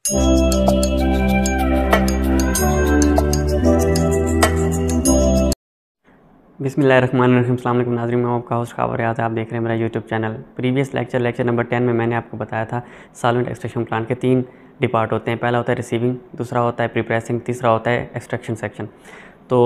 बिस्मिल्लाहिर्रहमानिर्रहीम। अस्सलाम वालेकुम नाज़रीन, मैं आपका होस्ट खबर याद है, आप देख रहे हैं मेरा YouTube channel. Previous lecture number 10 में मैंने आपको बताया था सॉल्वेंट एक्सट्रैक्शन प्लांट के 3 डिपार्ट होते हैं। पहला होता है रिसीविंग, दूसरा होता है प्रीप्रेसिंग, तीसरा होता है एक्सट्रैक्शन सेक्शन। तो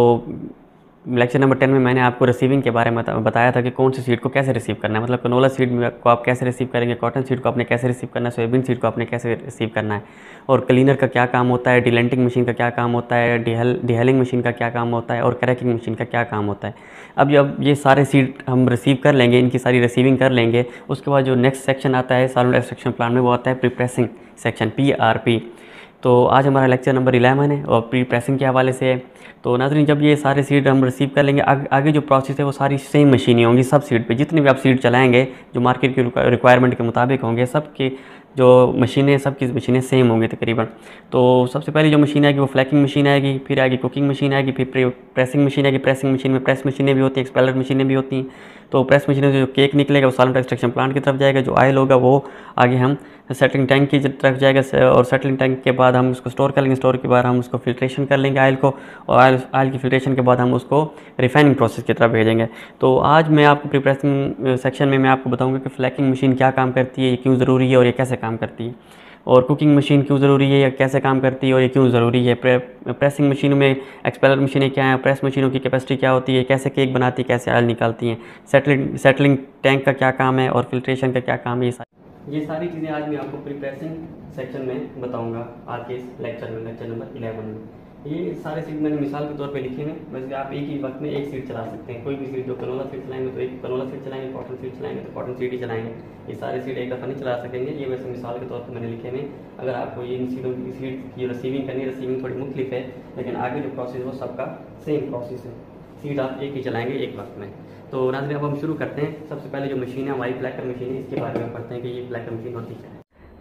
लेक्चर नंबर 10 में मैंने आपको रिसीविंग के बारे में बताया था कि कौन सी सीड को कैसे रिसीव करना है, मतलब कनोला सीड को आप कैसे रिसीव करेंगे, कॉटन सीड को आपने कैसे रिसीव करना है, सोयाबीन सीड को आपने कैसे रिसीव करना है, और क्लीनर का क्या काम होता है, डिलेंटिंग मशीन का क्या काम होता है, डिहेलिंग मशीन का क्या काम होता है, और क्रैकिंग मशीन का क्या काम होता है। अब जब ये सारे सीड हम रिसीव कर लेंगे, इनकी सारी रिसीविंग कर लेंगे, उसके बाद जो नेक्स्ट सेक्शन आता है सॉल्वेंट एक्सट्रैक्शन प्लांट में, वो आता है प्रीप्रेसिंग सेक्शन, PRP। तो आज हमारा लेक्चर नंबर 11 है और प्री प्रेसिंग के हवाले से है। तो नाज़रीन, जब ये सारे सीड हम रिसीव कर लेंगे, आगे जो प्रोसेस है वो सारी सेम मशीनें होंगी सब सीड पे। जितने भी आप सीड चलाएंगे जो मार्केट की रिक्वायरमेंट के मुताबिक होंगे, सब की जो मशीनें, सब की मशीनें सेम होंगी तकरीबन। तो सबसे पहले जो मशीन आएगी वो फ्लैकिंग मशीन आएगी, फिर आएगी कुकिंग मशीन आएगी, फिर प्रेसिंग मशीन आएगी। प्रेसिंग मशीन में प्रेस मशीनें भी होती हैं, एक्सपेलर मशीनें भी होती हैं। तो प्रेस मशीन से जो केक निकलेगा वो सॉल्वेंट एक्सट्रैक्शन प्लांट की तरफ जाएगा, जो ऑयल होगा वो आगे हम सेटलिंग टैंक की तरफ जाएगा, और सेटलिंग टैंक के बाद हम उसको स्टोर कर लेंगे। स्टोर के बाद हम उसको फिल्ट्रेशन कर लेंगे ऑयल को, और ऑयल की फिल्ट्रेशन के बाद हम उसको रिफाइनिंग प्रोसेस की तरफ भेजेंगे। तो आज मैं आपको प्रीप्रेसिंग सेक्शन में मैं आपको बताऊंगा कि फ्लैकिंग मशीन क्या काम करती है, ये क्यों ज़रूरी है और ये कैसे काम करती है, और कुकिंग मशीन क्यों ज़रूरी है या कैसे काम करती है और ये क्यों ज़रूरी है। प्रेसिंग मशीनों में एक्सपेलर मशीनें क्या हैं, प्रेस मशीनों की कैपेसिटी क्या होती है, कैसे केक बनाती है, कैसे ऑयल निकालती हैं, सेटलिंग टैंक का क्या काम है और फिल्ट्रेशन का क्या काम है। ये सारी चीज़ें आज मैं आपको प्रीप्रेसिंग सेक्शन में बताऊंगा आज के इस लेक्चर में, लेक्चर नंबर 11 में। ये सारे सीड मैंने मिसाल के तौर पे लिखे हैं, वैसे आप एक ही वक्त में एक सीड चला सकते हैं। कोई भी सीड, जो कनोला सीड चलाएंगे तो एक कनोला सीड चलाएंगे, कॉटन सीड चलाएंगे तो कॉटन सीड ही चलाएंगे। ये सारे सीड एक दफ़ा नहीं चला सकेंगे, ये वैसे मिसाल के तौर पर मैंने लिखे हैं। अगर आपको ये इन सीडों की सीड की रिसीविंग करनी है, रिसीविंग थोड़ी मुख्तलिफ है, लेकिन आगे जो प्रोसेस है वो सबका सेम प्रोसेस है। सीड आप एक ही चलाएंगे एक वक्त में। तो नाज़रीन, अब हम शुरू करते हैं। सबसे पहले जो मशीन है हमारी फ्लैकर मशीन है, इसके बारे में पढ़ते हैं कि ये फ्लैकर मशीन होती क्या है।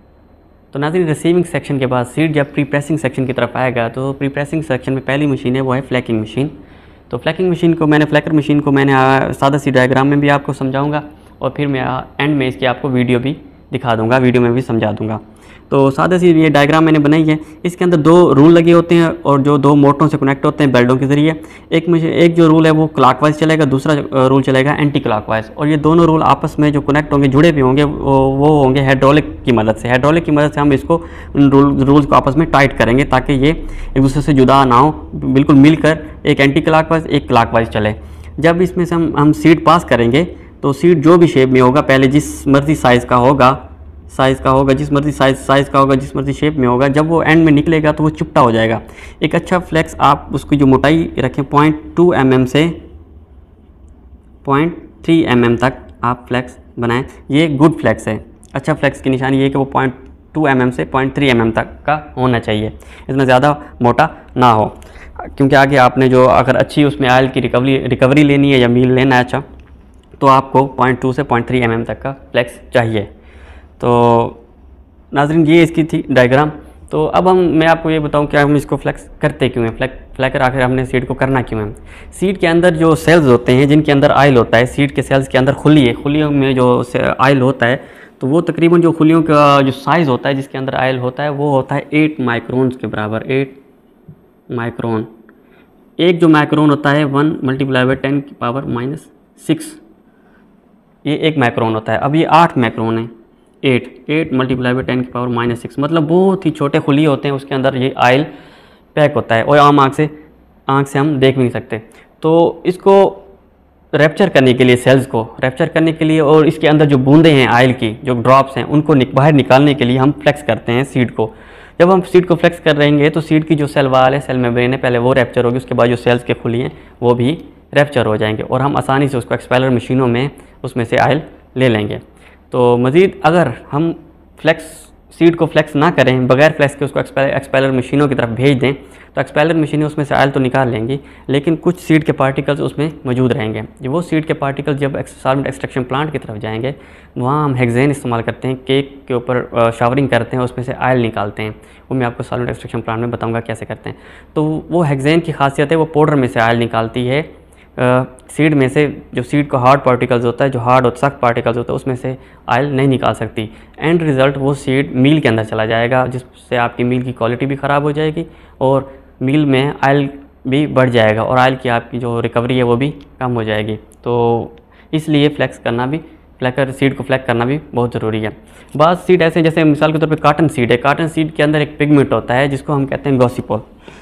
तो नाज़रीन, रिसीविंग सेक्शन के बाद सीड जब प्री प्रेसिंग सेक्शन की तरफ आएगा, तो प्री प्रेसिंग सेक्शन में पहली मशीन है वो है फ्लैकिंग मशीन। तो फ्लैकिंग मशीन को फ्लैकर मशीन को मैंने सादा सी डायग्राम में भी आपको समझाऊंगा, और फिर मैं एंड में इसकी आपको वीडियो भी दिखा दूंगा, वीडियो में भी समझा दूंगा। तो सादा सी ये डायग्राम मैंने बनाई है। इसके अंदर 2 रूल लगे होते हैं और जो 2 मोटरों से कनेक्ट होते हैं बेल्टों के ज़रिए। एक जो रूल है वो क्लॉकवाइज चलेगा, दूसरा रूल चलेगा एंटी क्लॉकवाइज। और ये दोनों रूल आपस में जो कनेक्ट होंगे, जुड़े भी होंगे, वो होंगे हाइड्रोलिक की मदद से। हाइड्रोलिक की मदद से हम इसको रूल्स को आपस में टाइट करेंगे ताकि ये एक दूसरे से जुदा ना हो, बिल्कुल मिलकर एक एंटी क्लॉकवाइज एक क्लॉकवाइज चले। जब इसमें से हम सीड पास करेंगे तो सीड जो भी शेप में होगा, पहले जिस मर्जी साइज़ का होगा, जिस मर्जी साइज़ का होगा, जिस मर्जी शेप में होगा, जब वो एंड में निकलेगा तो वो चिपटा हो जाएगा। एक अच्छा फ्लेक्स आप उसकी जो मोटाई रखें 0.2 mm से 0.3 mm तक आप फ्लेक्स बनाएं। ये गुड फ्लेक्स है। अच्छा फ्लेक्स की निशानी ये है कि वो 0.2 mm से 0.3 mm तक का होना चाहिए, इसमें ज़्यादा मोटा ना हो, क्योंकि आगे आपने जो अगर अच्छी उसमें ऑयल की रिकवरी लेनी है या मील लेना है अच्छा, तो आपको 0.2 से 0.3 mm तक का फ्लेक्स चाहिए। तो नाज़रीन, ये इसकी थी डायग्राम। तो अब मैं आपको ये बताऊं कि हम इसको फ्लेक्स करते क्यों हैं, फ्लैकर आखिर हमने सीड को करना क्यों है। सीड के अंदर जो सेल्स होते हैं जिनके अंदर ऑयल होता है, सीड के सेल्स के अंदर खुली है, खुलियों में जो ऑयल होता है, तो वो तकरीबन जो खुलियों का जो साइज़ होता है जिसके अंदर ऑयल होता है वो होता है 8 माइक्रोन्स के बराबर। 8 माइक्रोन, एक जो माइक्रोन होता है 1 × 10⁻⁻⁶, ये 1 माइक्रोन होता है। अब ये 8 माइक्रोन है, 8 × 10⁻⁻⁶, मतलब बहुत ही छोटे खुली होते हैं, उसके अंदर ये ऑयल पैक होता है और आम आँख से हम देख भी नहीं सकते। तो इसको रैप्चर करने के लिए, सेल्स को रैप्चर करने के लिए, और इसके अंदर जो बूंदें हैं ऑयल की, जो ड्रॉप्स हैं, उनको बाहर निकालने के लिए हम फ्लेक्स करते हैं सीड को। जब हम सीड को फ्लेक्स कर रहेंगे तो सीड की जो सेल वाल है, सेल मेम्ब्रेन है, पहले वो रैप्चर होगी, उसके बाद जो सेल्स के खुली हैं वो भी रैप्चर हो जाएंगे, और हम आसानी से उसको एक्सपेलर मशीनों में उसमें से ऑयल ले लेंगे। तो मज़ीद अगर हम सीड को फ्लेक्स ना करें, बगैर फ्लेक्स के उसको एक्सपेलर मशीनों की तरफ भेज दें, तो एक्सपेलर मशीनें उसमें से ऑयल तो निकाल लेंगी, लेकिन कुछ सीड के पार्टिकल्स उसमें मौजूद रहेंगे। वो सीड के पार्टिकल्स जब सॉल्वेंट एक्सट्रैक्शन प्लांट की तरफ जाएंगे, वहाँ हम हेक्सेन इस्तेमाल करते हैं, केक के ऊपर शावरिंग करते हैं, उसमें से ऑयल निकालते हैं। वो मैं आपको सॉल्वेंट एक्सट्रैक्शन प्लांट में बताऊँगा कैसे करते हैं। तो वो हेक्सेन की खासियत है, वो पाउडर में से ऑयल निकालती है, सीड में से जो सीड का हार्ड पार्टिकल्स होता है, जो हार्ड और सख्त पार्टिकल्स होता है, उसमें से ऑयल नहीं निकाल सकती। एंड रिज़ल्ट वो सीड मील के अंदर चला जाएगा, जिससे आपकी मील की क्वालिटी भी ख़राब हो जाएगी और मील में ऑयल भी बढ़ जाएगा और ऑयल की आपकी जो रिकवरी है वो भी कम हो जाएगी। तो इसलिए सीड को फ्लैक्स करना भी बहुत ज़रूरी है। बाद सीड ऐसे, जैसे मिसाल के तौर पे कॉटन सीड है। कॉटन सीड के अंदर एक पिगमेंट होता है जिसको हम कहते हैं गॉसिपोल।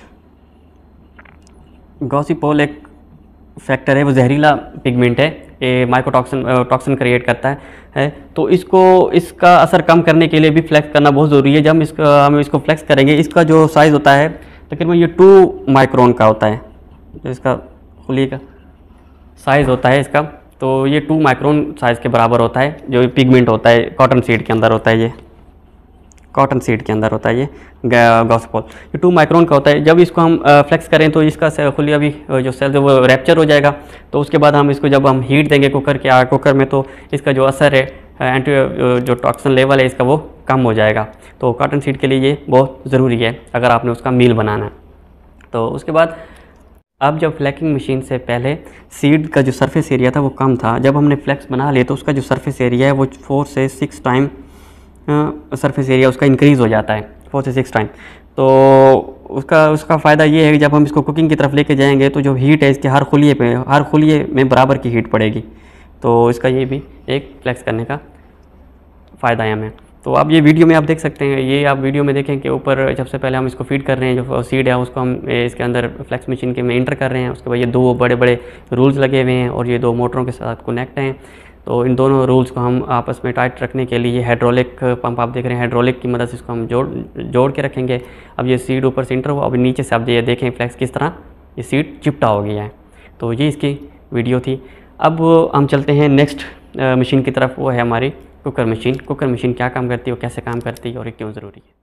गॉसिपोल एक फैक्टर है, वो जहरीला पिगमेंट है, ये टॉक्सिन क्रिएट करता है। तो इसका असर कम करने के लिए भी फ्लैक्स करना बहुत ज़रूरी है। जब हम इसको फ्लैक्स करेंगे, इसका जो साइज़ होता है तकरीबन ये 2 माइक्रोन का होता है। जो इसका खुली का साइज़ होता है इसका, तो ये 2 माइक्रोन साइज़ के बराबर होता है। जो पिगमेंट होता है कॉटन सीड के अंदर होता है, ये कॉटन सीड के अंदर होता है ये गॉसिपोल, ये 2 माइक्रोन का होता है। जब इसको हम फ्लेक्स करें तो इसका खुली अभी जो सेल्स है वो रैप्चर हो जाएगा। तो उसके बाद हम इसको जब हम हीट देंगे कुकर में, तो इसका जो असर है जो टॉक्सिन लेवल है इसका वो कम हो जाएगा। तो कॉटन सीड के लिए ये बहुत ज़रूरी है अगर आपने उसका मील बनाना है। तो उसके बाद अब जब फ्लैकिंग मशीन से पहले सीड का जो सरफेस एरिया था वो कम था। जब हमने फ्लैक्स बना लिया तो उसका जो सरफेस एरिया है वो 4 से 6 टाइम सरफेस एरिया उसका इंक्रीज़ हो जाता है, 4 से 6 टाइम। तो उसका फ़ायदा ये है कि जब हम इसको कुकिंग की तरफ लेके जाएंगे तो जो हीट है इसके हर खुलिये में बराबर की हीट पड़ेगी। तो इसका ये भी एक फ्लैक्स करने का फ़ायदा है हमें। तो आप ये वीडियो में आप देख सकते हैं, ये आप वीडियो में देखें कि ऊपर सबसे पहले हम इसको फीड कर रहे हैं, जो सीड है उसको हम इसके अंदर फ्लैक्स मशीन के में इंटर कर रहे हैं। उसके बाद ये 2 बड़े बड़े रूल्स लगे हुए हैं और ये 2 मोटरों के साथ कनेक्ट हैं। तो इन दोनों रूल्स को हम आपस में टाइट रखने के लिए हाइड्रोलिक पंप आप देख रहे हैं, हाइड्रोलिक की मदद से इसको हम जोड़ के रखेंगे। अब ये सीड ऊपर से इंटर हुआ, अब नीचे से आप ये देखें फ्लैक्स किस तरह ये सीड चिपटा हो गया है। तो ये इसकी वीडियो थी। अब हम चलते हैं नेक्स्ट मशीन की तरफ, वो है हमारी कुकर मशीन। कुकर मशीन क्या काम करती है, वो कैसे काम करती है और ये क्यों ज़रूरी है।